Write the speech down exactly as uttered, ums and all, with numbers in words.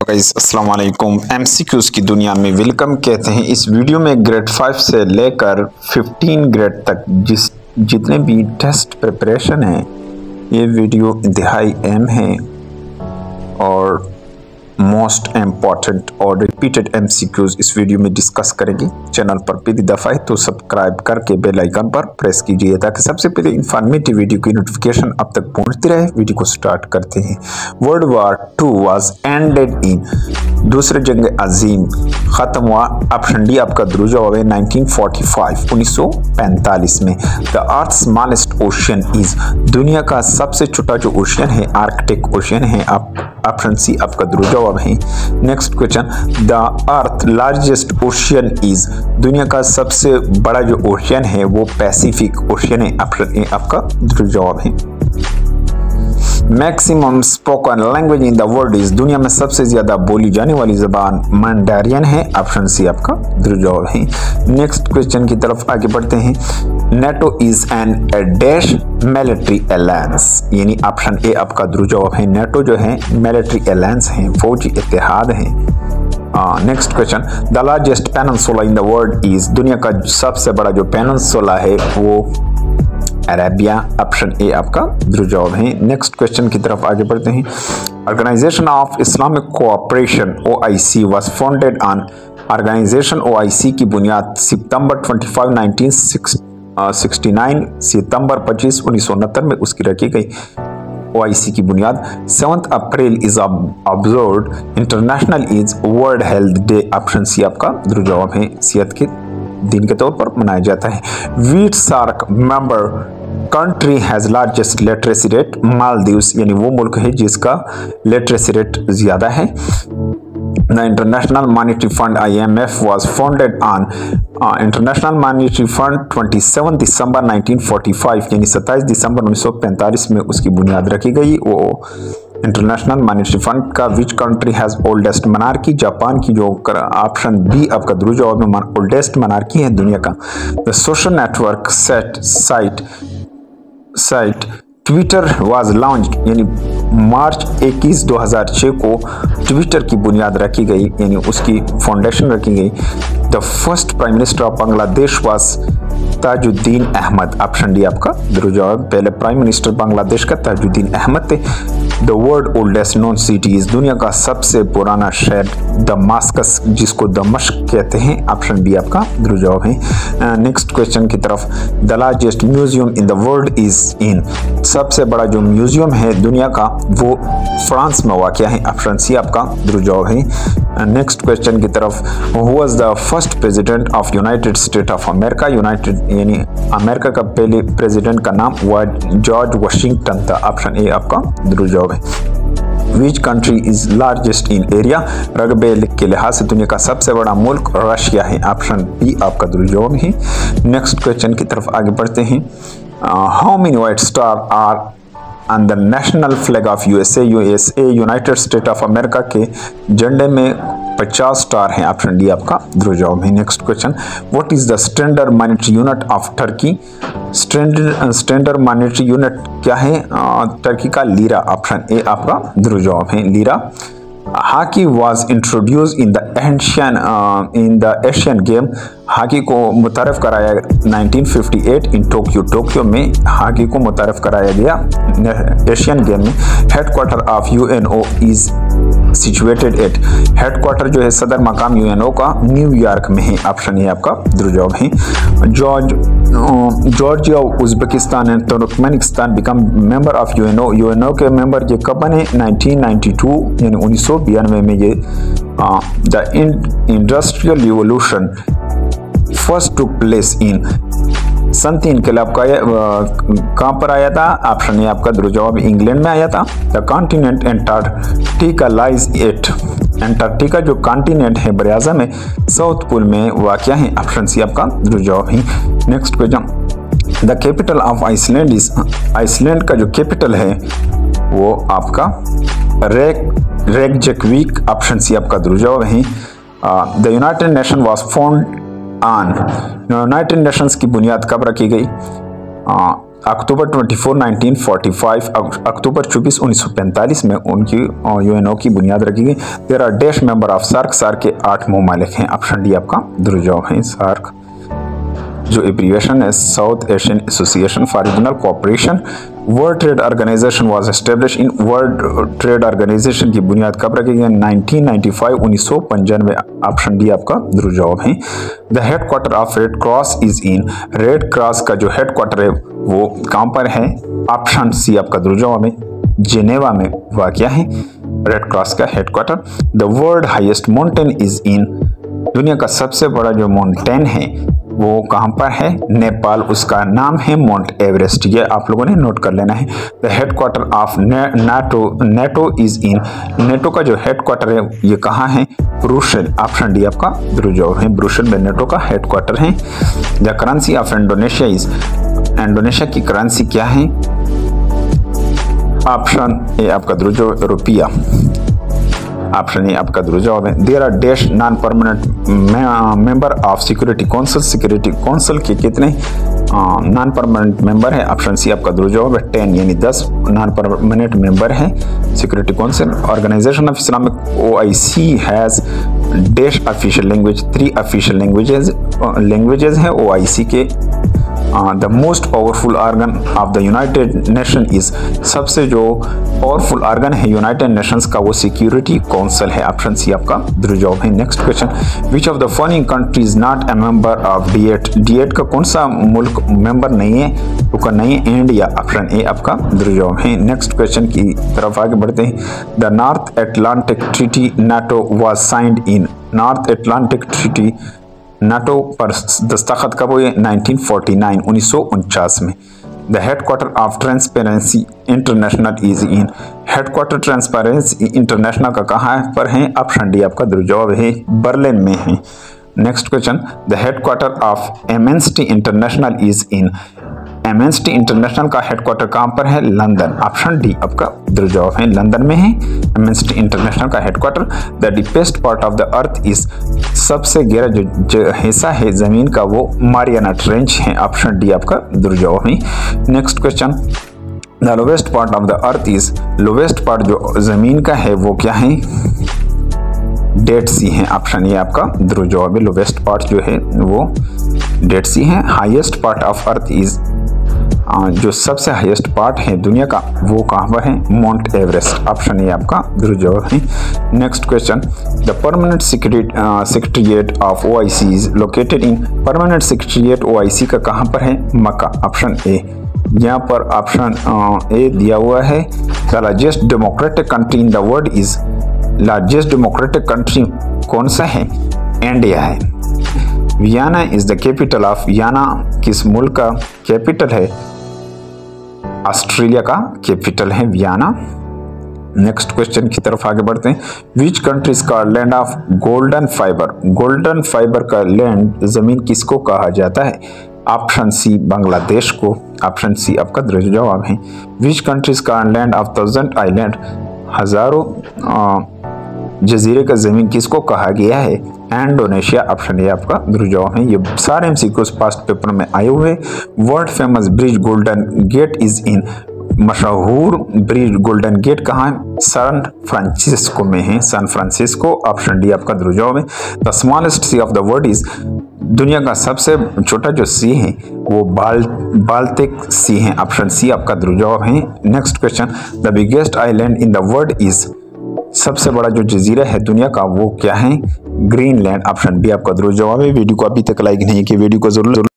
Guys अस्सलाम वालेकुम। MCQs की दुनिया में वेलकम कहते हैं। इस वीडियो में ग्रेड फाइव से लेकर फिफ्टीन ग्रेड तक जिस जितने भी टेस्ट प्रिपरेशन हैं ये वीडियो इंतहाई अहम है और मोस्ट इम्पॉर्टेंट और रिपीटेड एमसीक्यूज़ इस वीडियो में डिस्कस करेंगे। चैनल पर पहली दफ़ा है तो सब्सक्राइब करके बेल आइकन पर प्रेस कीजिए ताकि सबसे पहले इंफॉर्मेटिव वीडियो की नोटिफिकेशन अब तक पहुंचती रहे। वीडियो को स्टार्ट करते हैं। World War Two was ended in दूसरे जंग अजीम ख़त्म हुआ। ऑप्शन डी आपका दुरुस्त जवाब है नाइनटीन फोर्टी फाइव उन्नीस सौ पैंतालीस में। The earth smallest ocean is दुनिया का सबसे छोटा जो ओशियन है आर्कटिक ओशियन है। आप ऑप्शन सी आपका दुरुस्त जवाब है। Next question, the earth largest ocean is दुनिया का सबसे बड़ा जो ओशियन है वो पैसिफिक ओशियन है। ऑप्शन ए आपका दुरुस्त जवाब है। Maximum spoken language in the world is दुनिया में सबसे ज्यादा बोली जाने वाली जबान मैंडेरियन है। ऑप्शन सी आपका दुरुस्त जवाब है। नेक्स्ट क्वेश्चन की तरफ आगे बढ़ते हैं। NATO is an dash military alliance यानी ऑप्शन ए आपका दुरुस्त जवाब है। नेटो जो है मिलिट्री अलायंस है, फौजी इत्तेहाद है। Next question, the largest peninsula in the world is दुनिया का सबसे बड़ा जो पेनिनसुला है वो अरेबिया। ऑप्शन ए आपका दुरुस्त जवाब है। नेक्स्ट क्वेश्चन की तरफ आगे बढ़ते हैं। Organisation of Islamic Cooperation O I C was founded on Organisation O I C की बुनियाद सितंबर पच्चीस नाइनटीन सिक्सटी नाइन सितंबर पच्चीस उन्नीस सौ उनहत्तर में उसकी रखी गई। ओ आई सी की बुनियाद seventh April is observed international is World Health Day. Option C आपका दुरुस्त जवाब है। सेहत के दिन के तौर पर मनाया जाता है। Which SAARC member country has largest literacy rate Maldives यानी वो मुल्क है जिसका लिटरेसी रेट ज्यादा है। The International Monetary Fund I M F was founded on International Monetary Fund सत्ताईस दिसंबर नाइनटीन फोर्टी फाइव यानी सत्ताईस दिसंबर उन्नीस सौ पैंतालीस में उसकी बुनियाद रखी गई। वो इंटरनेशनल मॉनेटरी फंड का which country has oldest monarchy Japan की जो ऑप्शन बी आपका दुरुस्त जवाब में ओल्डेस्ट मनार्की है दुनिया का। The social network set site site Twitter was launch यानी मार्च इक्कीस दो हज़ार छह को ट्विटर की बुनियाद रखी गई यानी उसकी फाउंडेशन रखी गई। The first prime minister of Bangladesh was Tajuddin Ahmad. Option D आपका दुरुस्त जवाब। पहले प्राइम मिनिस्टर बांग्लादेश का ताजुद्दीन अहमद थे। The world oldest known city is दुनिया का सबसे पुराना शहर दमास्कस जिसको दमश्क कहते हैं। ऑप्शन बी आपका दुरुस्त जवाब है। नेक्स्ट क्वेश्चन की तरफ, the largest museum in the world is इन सबसे बड़ा जो म्यूजियम है दुनिया का वो फ्रांस में वाक़या है। ऑप्शन सी आपका दुरुस्त जवाब है। नेक्स्ट क्वेश्चन की तरफ, who was the first president of United State of America United यानी अमेरिका का पहले प्रेसिडेंट का नाम जॉर्ज वाशिंगटन था। ऑप्शन ए आपका दुरुस्त जवाब है। Which country is largest in area रकबे के लिहाज से दुनिया का सबसे बड़ा मुल्क रशिया है। ऑप्शन बी आपका दुरुस्त जवाब है। नेक्स्ट क्वेश्चन की तरफ आगे बढ़ते हैं। How many white star are on the national flag of USA USA United State of America के झंडे में पचास स्टार हैं। ऑप्शन डी आपका दुरुस्त जवाब है। Next question, what is the standard monetary unit of Turkey standard standard monetary unit क्या है टर्की का? लीरा। ऑप्शन ए आपका दुरुस्त जवाब है lira. Hockey was introduce in the Asian in the Asian game hockey को मुतारफ़ कराया nineteen fifty eight in Tokyo Tokyo में हॉकी को मुतारफ़ कराया गया एशियन गेम में। Headquarter of UNO is situated at headquarter जो है सदर मकाम यूएनओ का न्यूयॉर्क में है। ऑप्शन ए आपका दुरुस्त जवाब है। George Georgia Uzbekistan and Turkmenistan become member of UNO UNO के मेंबर ये कब बने? नाइनटीन नाइंटी टू यानी उन्नीस सौ बयानवे में ये the industrial revolution first took place in सन तीन के लिए आपका कहाँ पर आया था? ऑप्शन ए आपका दुरुस्त जवाब इंग्लैंड में आया था। The continent Antarctica lies at Antarctica जो कॉन्टिनेंट है बरियाजा में साउथ पोल में वाक़या है। ऑप्शन सी आपका दुरुस्त जवाब है। Next question, the capital of Iceland is Iceland का जो कैपिटल है वो आपका रेक रेकजेकविक। ऑप्शन सी आपका दुरुस्त जवाब है। The United Nation was found on United Nations की बुनियाद कब रखी गई? अक्टूबर चौबीस उन्नीस सौ पैंतालीस, अक्टूबर चौबीस उन्नीस सौ पैंतालीस में उनकी यूएनओ की बुनियाद रखी गई। There are dash member of SAARC, SAARC के आठ ममालिक हैं। ऑप्शन डी आपका दुरुस्त जवाब है। सार्क जो एब्रीविएशन है South Asian Association for Regional Cooperation. World Trade Organization was establish in, World Trade Organization की बुनियाद कब रखी गई? नाइनटीन नाइंटी फाइव, उन्नीस सौ पंचानवे। ऑप्शन डी आपका दुरुस्त जवाब है। The headquarter of Red Cross is in, Red Cross का जो हेडक्वार्टर है वो कहां पर है? ऑप्शन सी आपका दुरुस्त जवाब है। जेनेवा में वाक़या है रेड क्रॉस का headquarter. The world highest mountain is in, दुनिया का सबसे बड़ा जो माउंटेन है वो कहां पर है? नेपाल, उसका नाम है माउंट एवरेस्ट। ये आप लोगों ने नोट कर लेना है। The headquarter of NATO, NATO is in, NATO का जो हेडक्वार्टर है ये कहाँ है? ब्रुसेल। ऑप्शन डी आपका दुरुस्त जवाब है। ब्रुसेल में नेटो का हेडक्वार्टर है। The currency of Indonesia is, Indonesia की करेंसी क्या है? ऑप्शन ए आपका दुरुस्त जवाब रुपया। ऑप्शन ए आपका दुरुस्त जवाब है। There are dash non permanent member of Security Council, Security Council के कितने नॉन परमानेंट मेंबर है? ऑप्शन सी आपका दुरुस्त जवाब है। टेन, यानी दस नॉन परमानेंट मेंबर है Security Council. Organization of Islamic O I C has dash official language, three official languages languages है ओ आई सी के। The most powerful organ of the United Nation is, सबसे जो powerful organ है United Nations का वो Security Council है। Option C आपका दुरुस्त जवाब है। Next question, which of the following country is not a member of D eight, D eight का कौन सा मुल्क मेंबर नहीं है? तो नहीं है इंडिया। ऑप्शन ए आपका दुरुस्त जवाब है। नेक्स्ट क्वेश्चन की तरफ आगे बढ़ते हैं। The North Atlantic Treaty NATO was signed in, North Atlantic Treaty NATO पर दस्तखत कब हुए? नाइनटीन फोर्टी नाइन, उन्नीस सौ उनचास में। The headquarter of Transparency International is in, headquarter Transparency International का कहाँ पर है? ऑप्शन डी आपका दुरुस्त जवाब है। बर्लिन में है। Next question, the headquarter of Amnesty International is in, Amnesty International का हेडक्वार्टर कहाँ पर है? लंदन। ऑप्शन डी आपका दुरुस्त जवाब है। लंदन में है एमनेस्टी इंटरनेशनल का headquarter. The deepest part of the earth is, सबसे गहरा जो, जो हिस्सा है जमीन का वो मारियाना ट्रेंच है। ऑप्शन डी आपका दुरुस्त जवाब है। Next question, the lowest part of the earth is, lowest part जो जमीन का है वो क्या है? डेड सी है। ऑप्शन ये आपका दुरुस्त जवाब है। लोवेस्ट पार्ट जो है वो डेड सी है। Highest part of earth is, जो सबसे हाईएस्ट पार्ट है दुनिया का वो कहाँ पर है? Mount Everest. ऑप्शन ए आपका दुरुस्त जवाब है। Next question, the permanent secretariat of O I C is located in, permanent secretariat O I C का कहाँ पर है? मक्का। ऑप्शन ए, यहाँ पर ऑप्शन ए दिया हुआ है। The largest democratic country in the world is, largest democratic country कौन सा है? इंडिया है। Vienna is the capital of, Vienna किस मुल्क का कैपिटल है? ऑस्ट्रेलिया का कैपिटल है वियना। नेक्स्ट क्वेश्चन की तरफ आगे बढ़ते हैं। विच कंट्रीज का land of golden fibre, golden fibre का लैंड जमीन किसको कहा जाता है? ऑप्शन सी बांग्लादेश को। ऑप्शन सी आपका दुरुस्त जवाब है। विच कंट्रीज का लैंड ऑफ थाउजेंड आइलैंड, हजारों जजीरे का जमीन किसको कहा गया है? इंडोनेशिया। ऑप्शन ए आपका दुरुस्त जवाब है। ये सारे एमसीक्यूज पास्ट पेपर में आए हुए। World famous bridge Golden Gate is in, मशहूर ब्रिज गोल्डन गेट कहाँ है? सैन फ्रांसिस्को में है, सैन फ्रांसिस्को। ऑप्शन डी आपका दुरुस्त जवाब है। The smallest sea of the world is, दुनिया का सबसे छोटा जो सी है वो बाल बाल्टिक सी है। ऑप्शन सी आपका दुरुस्त जवाब है। Next question, the biggest island in the world is, सबसे बड़ा जो जजीरा है दुनिया का वो क्या है? ग्रीनलैंड। ऑप्शन बी आपका दुरुस्त जवाब है। वीडियो को अभी तक लाइक नहीं किया, वीडियो को जरूर